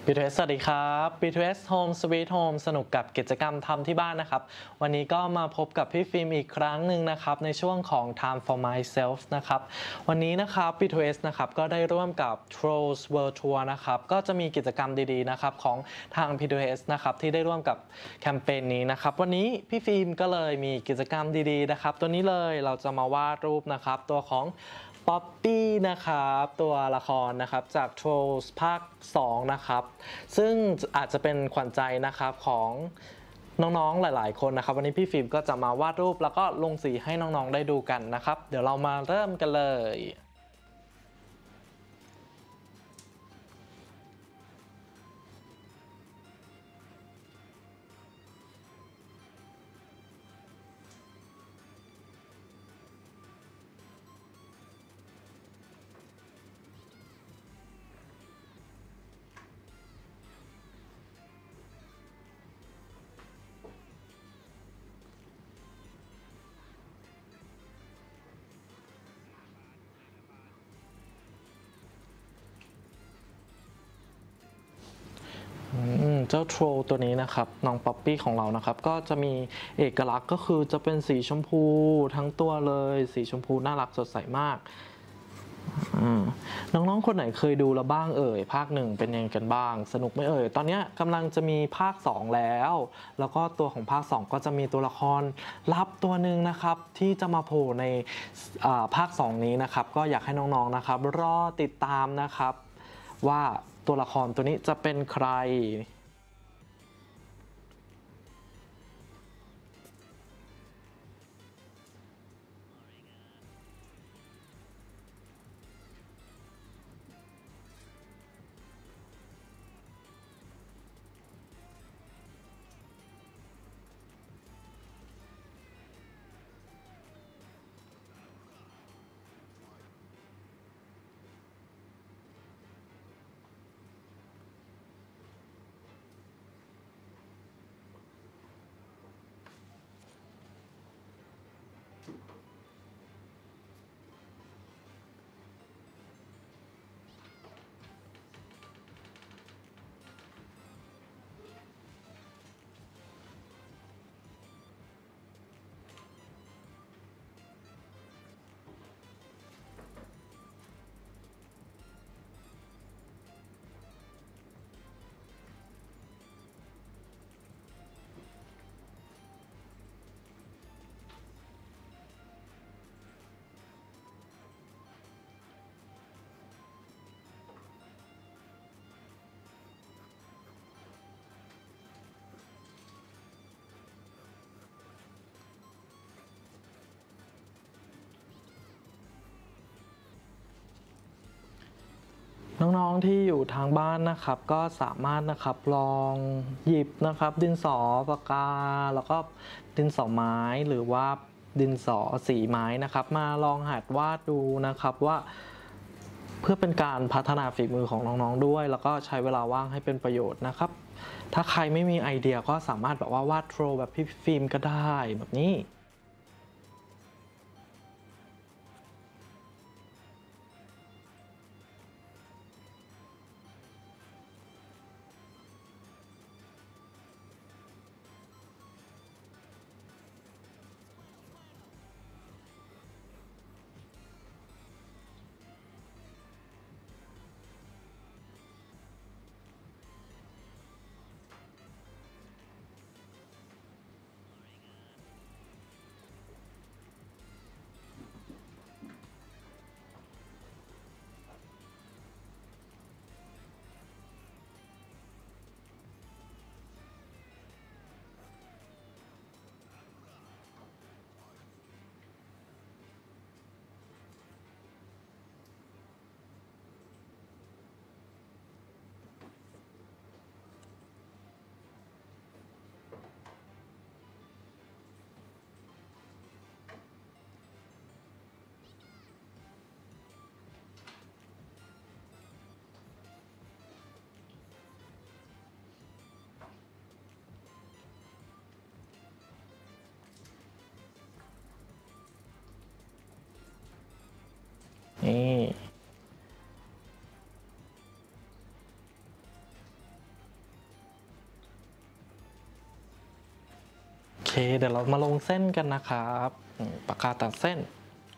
B2S สวัสดีครับ B2S Home Sweet Home สนุกกับกิจกรรมทำที่บ้านนะครับวันนี้ก็มาพบกับพี่ฟิล์มอีกครั้งหนึ่งนะครับในช่วงของ Time for Myself นะครับวันนี้นะครับ B2S นะครับก็ได้ร่วมกับ Trolls World Tour นะครับก็จะมีกิจกรรมดีๆนะครับของทาง B2S นะครับที่ได้ร่วมกับแคมเปญนี้นะครับวันนี้พี่ฟิล์มก็เลยมีกิจกรรมดีๆนะครับตัวนี้เลยเราจะมาวาดรูปนะครับตัวของป๊อปปี้นะครับตัวละครนะครับจาก Trolls ภาค 2 นะครับซึ่งอาจจะเป็นขวัญใจนะครับของน้องๆหลายๆคนนะครับวันนี้พี่ฟิล์มก็จะมาวาดรูปแล้วก็ลงสีให้น้องๆได้ดูกันนะครับเดี๋ยวเรามาเริ่มกันเลยเจ้าโทรตัวนี้นะครับน้องป๊อปปี้ของเรานะครับก็จะมีเอกลักษณ์ก็คือจะเป็นสีชมพูทั้งตัวเลยสีชมพูน่ารักสดใสมากน้องๆคนไหนเคยดูแล้วบ้างเอ่ยภาค 1เป็นยังไงกันบ้างสนุกไหมเอ่ยตอนนี้กำลังจะมีภาค 2แล้วก็ตัวของภาค 2ก็จะมีตัวละครลับตัวหนึ่งนะครับที่จะมาโผล่ในภาค 2นี้นะครับก็อยากให้น้องๆนะครับรอติดตามนะครับว่าตัวละครตัวนี้จะเป็นใครน้องๆที่อยู่ทางบ้านนะครับก็สามารถนะครับลองหยิบนะครับดินสอปากกาแล้วก็ดินสอไม้หรือว่าดินสอสีไม้นะครับมาลองหัดวาดดูนะครับว่าเพื่อเป็นการพัฒนาฝีมือของน้องๆด้วยแล้วก็ใช้เวลาว่างให้เป็นประโยชน์นะครับถ้าใครไม่มีไอเดียก็สามารถแบบว่าวาดโทรแบบพี่ฟิล์มก็ได้แบบนี้เดี๋ยวเรามาลงเส้นกันนะครับปากกาตัดเส้น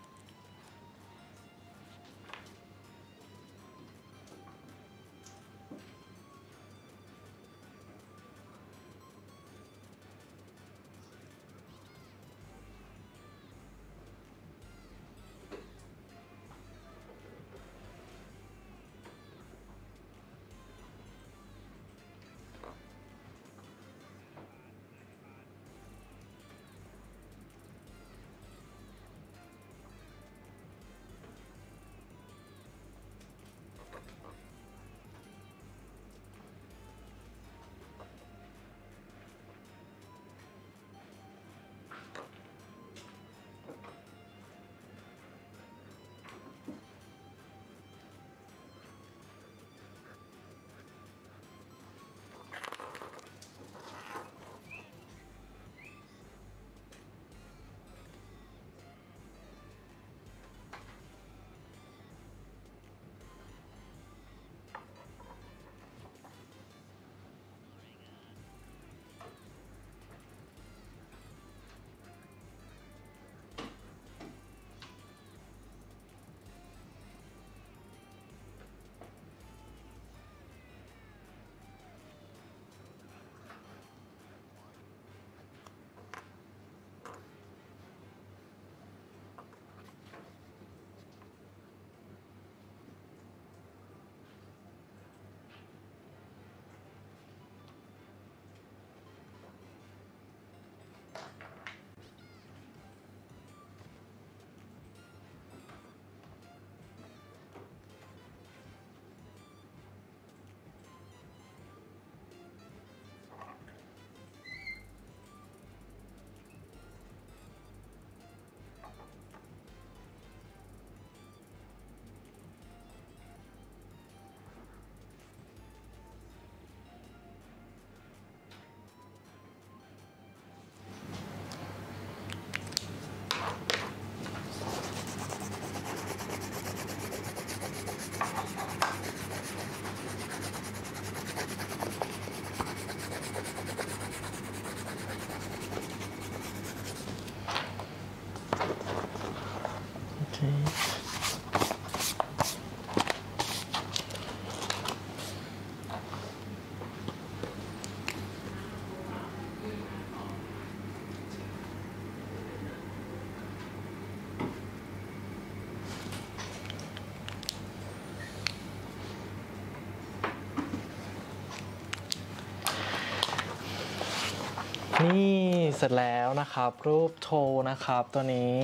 นี่เสร็จแล้วนะครับรูปโทนะครับตัวนี้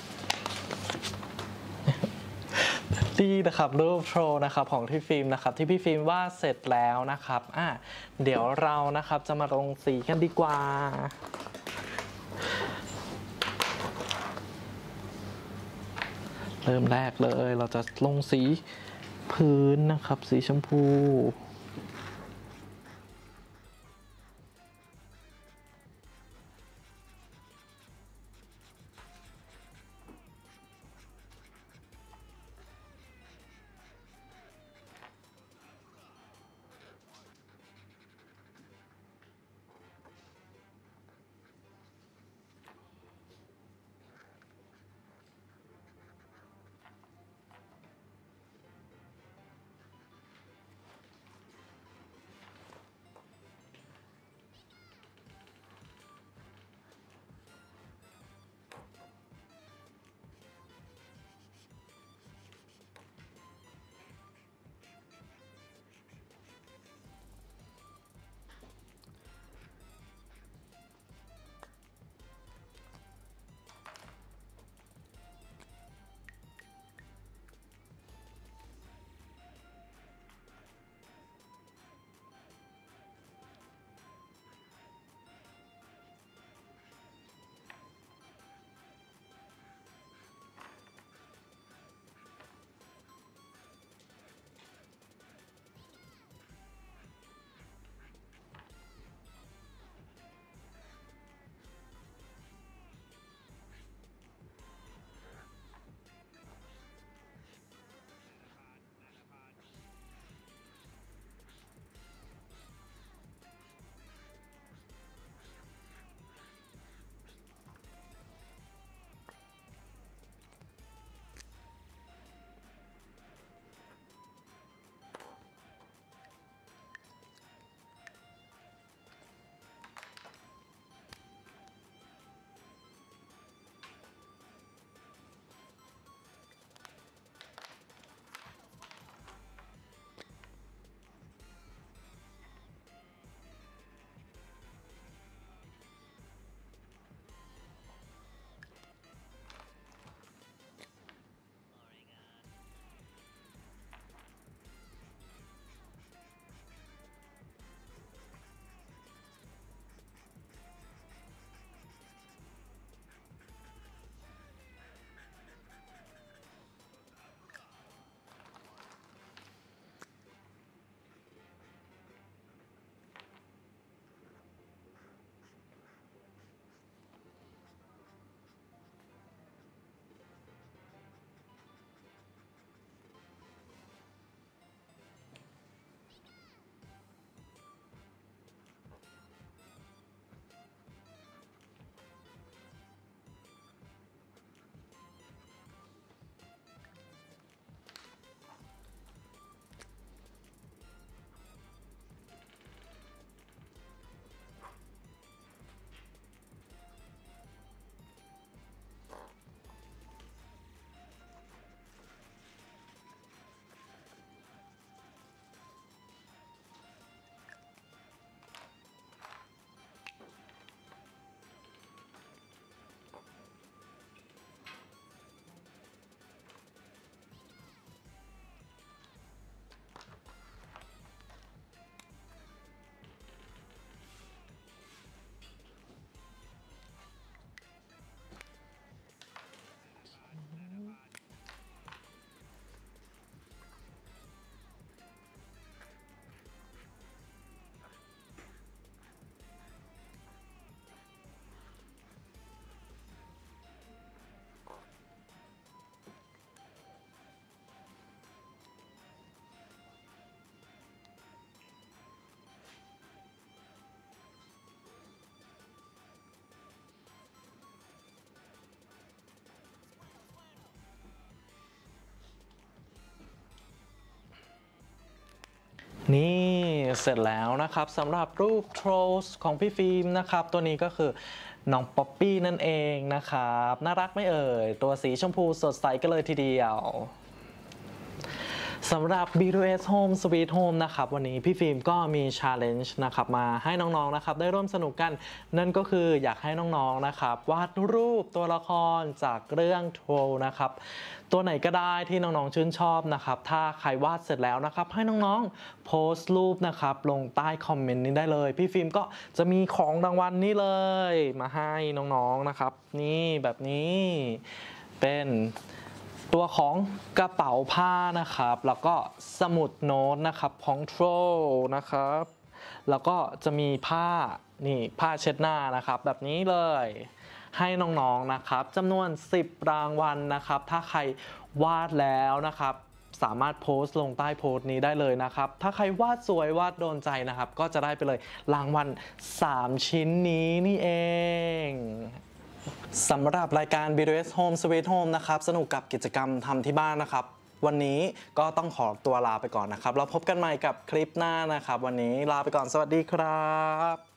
ดีนะครับรูปโทนะครับของพี่ฟิล์มนะครับที่พี่ฟิล์มวาดเสร็จแล้วนะครับเดี๋ยวเรานะครับจะมาลงสีกันดีกว่าเริ่มแรกเลยเราจะลงสีพื้นนะครับสีชมพูนี่เสร็จแล้วนะครับสำหรับรูป Trolls ของพี่ฟิล์มนะครับตัวนี้ก็คือน้องป๊อปปี้นั่นเองนะครับน่ารักไหม่เอ่ยตัวสีชมพูสดใสกันเลยทีเดียวสำหรับ B2S Home Sweet Home นะครับวันนี้พี่ฟิล์มก็มี Challenge นะครับมาให้น้องๆนะครับได้ร่วมสนุกกันนั่นก็คืออยากให้น้องๆนะครับวาดรูปตัวละครจากเรื่อง Troll นะครับตัวไหนก็ได้ที่น้องๆชื่นชอบนะครับถ้าใครวาดเสร็จแล้วนะครับให้น้องๆโพสต์รูปนะครับลงใต้คอมเมนต์นี้ได้เลยพี่ฟิล์มก็จะมีของรางวัลนี้เลยมาให้น้องๆนะครับนี่แบบนี้เป็นตัวของกระเป๋าผ้านะครับแล้วก็สมุดโน้ตนะครับของ Troll นะครับแล้วก็จะมีผ้านี่ผ้าเช็ดหน้านะครับแบบนี้เลยให้น้องๆนะครับจำนวน10รางวัลนะครับถ้าใครวาดแล้วนะครับสามารถโพสต์ลงใต้โพสต์นี้ได้เลยนะครับถ้าใครวาดสวยวาดโดนใจนะครับก็จะได้ไปเลยรางวัล3ชิ้นนี้นี่เองสำหรับรายการ B2S Home Sweet Home นะครับสนุกกับกิจกรรมทำที่บ้านนะครับวันนี้ก็ต้องขอตัวลาไปก่อนนะครับเราพบกันใหม่กับคลิปหน้านะครับวันนี้ลาไปก่อนสวัสดีครับ